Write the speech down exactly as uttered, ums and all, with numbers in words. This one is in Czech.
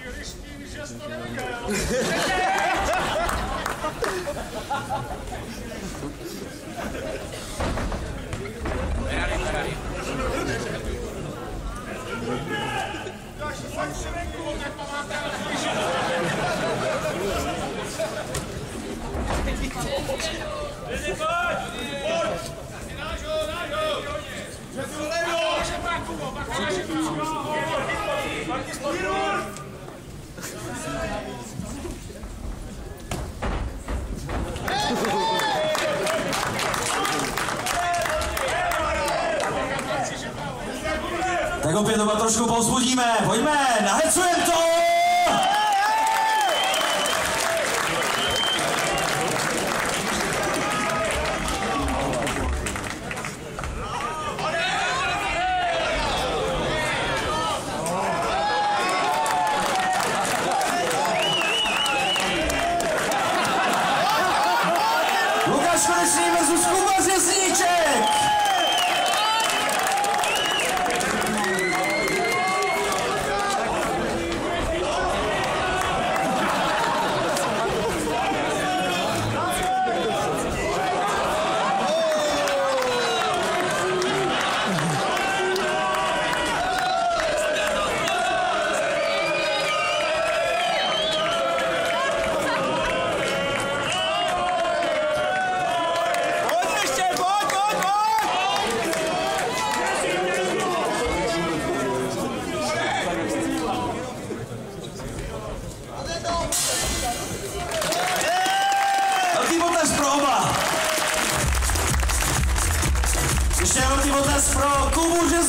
Když tím, že jsi to neviděl. Další fakt si venku, tak to máte ale slyšet. Lidi, pojď! Pojď! Náš ho, náš ho! Přesu levo! Bacha, bachu, bacha, bacha, Marti, spojil! Tak opět oba trošku povzbudíme, pojďme, nahecujeme to! Lukáš Konečný versus Kuba z Jesníček! Ještě velký potaz pro Kubu